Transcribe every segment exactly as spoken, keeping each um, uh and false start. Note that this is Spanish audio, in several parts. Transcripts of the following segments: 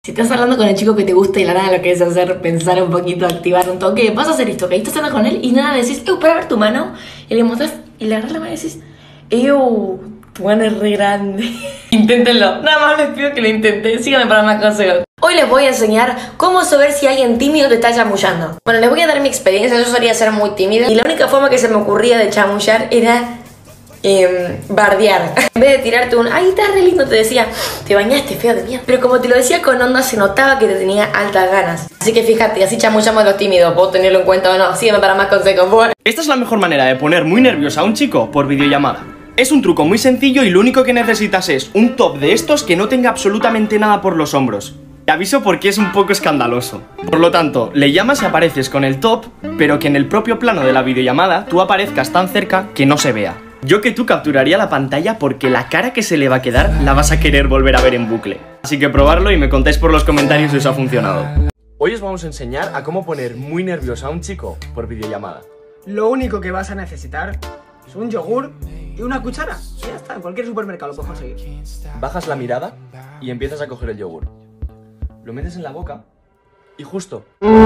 Si estás hablando con el chico que te gusta y la nada lo querés hacer pensar un poquito, activar un toque, vas a hacer esto, que ahí estás hablando con él y nada, decís, eu, para ver tu mano, y le mostrás y le agarras la mano y decís, eu, tu mano es re grande. Inténtenlo, nada más les pido que lo intenten, síganme para más consejos. Hoy les voy a enseñar cómo saber si alguien tímido te está chamullando. Bueno, les voy a dar mi experiencia, yo solía ser muy tímida y la única forma que se me ocurría de chamullar era Eh, bardear. En vez de tirarte un ay, estás re lindo, te decía te bañaste, feo de mierda. Pero como te lo decía con onda, se notaba que te tenía altas ganas. Así que fíjate, así chamullamos a los tímidos. Puedo tenerlo en cuenta o no. Sígueme para más consejos. Bueno. Esta es la mejor manera de poner muy nervioso a un chico por videollamada. Es un truco muy sencillo y lo único que necesitas es un top de estos que no tenga absolutamente nada por los hombros. Te aviso porque es un poco escandaloso. Por lo tanto, le llamas y apareces con el top, pero que en el propio plano de la videollamada tú aparezcas tan cerca que no se vea. Yo que tú capturaría la pantalla porque la cara que se le va a quedar la vas a querer volver a ver en bucle. Así que probarlo y me contáis por los comentarios si os ha funcionado. Hoy os vamos a enseñar a cómo poner muy nervioso a un chico por videollamada. Lo único que vas a necesitar es un yogur y una cuchara. Y ya está, en cualquier supermercado lo puedes conseguir. Bajas la mirada y empiezas a coger el yogur. Lo metes en la boca y justo...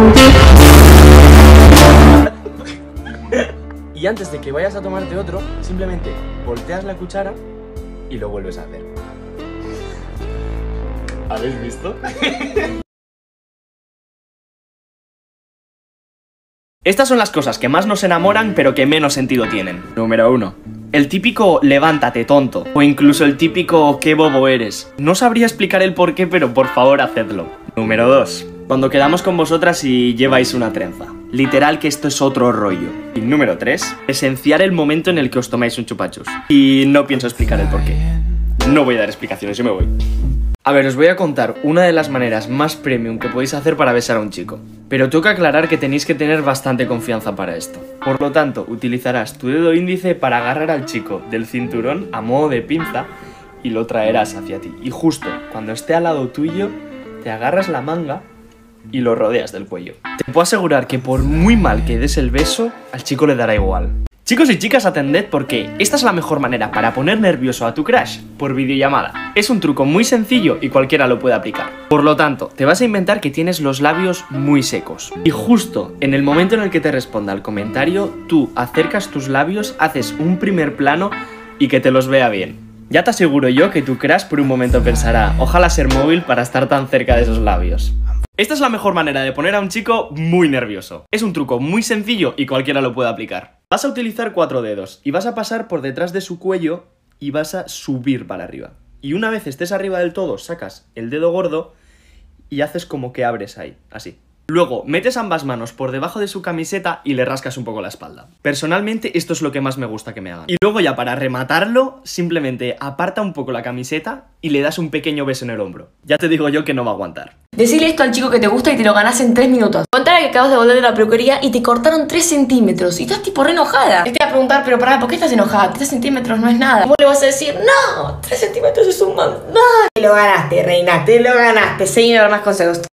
Y antes de que vayas a tomarte otro, simplemente volteas la cuchara y lo vuelves a hacer. ¿Habéis visto? Estas son las cosas que más nos enamoran pero que menos sentido tienen. Número uno. El típico levántate tonto. O incluso el típico qué bobo eres. No sabría explicar el porqué, pero por favor hacedlo. Número dos. Cuando quedamos con vosotras y lleváis una trenza. Literal que esto es otro rollo. Y número tres. Esenciar el momento en el que os tomáis un chupachus. Y no pienso explicar el porqué. No voy a dar explicaciones, yo me voy. A ver, os voy a contar una de las maneras más premium que podéis hacer para besar a un chico. Pero tengo que aclarar que tenéis que tener bastante confianza para esto. Por lo tanto, utilizarás tu dedo índice para agarrar al chico del cinturón a modo de pinza y lo traerás hacia ti. Y justo cuando esté al lado tuyo, te agarras la manga y lo rodeas del cuello. Te puedo asegurar que por muy mal que des el beso, al chico le dará igual. Chicos y chicas, atended porque esta es la mejor manera para poner nervioso a tu crush por videollamada. Es un truco muy sencillo y cualquiera lo puede aplicar. Por lo tanto, te vas a inventar que tienes los labios muy secos. Y justo en el momento en el que te responda el comentario, tú acercas tus labios, haces un primer plano y que te los vea bien. Ya te aseguro yo que tu crush por un momento pensará, ojalá ser móvil para estar tan cerca de esos labios. Esta es la mejor manera de poner a un chico muy nervioso. Es un truco muy sencillo y cualquiera lo puede aplicar. Vas a utilizar cuatro dedos y vas a pasar por detrás de su cuello y vas a subir para arriba. Y una vez estés arriba del todo, sacas el dedo gordo y haces como que abres ahí, así. Luego, metes ambas manos por debajo de su camiseta y le rascas un poco la espalda. Personalmente, esto es lo que más me gusta que me hagan. Y luego ya para rematarlo, simplemente aparta un poco la camiseta y le das un pequeño beso en el hombro. Ya te digo yo que no va a aguantar. Decirle esto al chico que te gusta y te lo ganás en tres minutos. Contar que acabas de volver de la peluquería y te cortaron tres centímetros y estás tipo re enojada. Y te voy a preguntar, pero pará, ¿por qué estás enojada? tres centímetros no es nada. Vos le vas a decir, no, tres centímetros es un montón. Te lo ganaste, reina, te lo ganaste. Seguime para más consejos.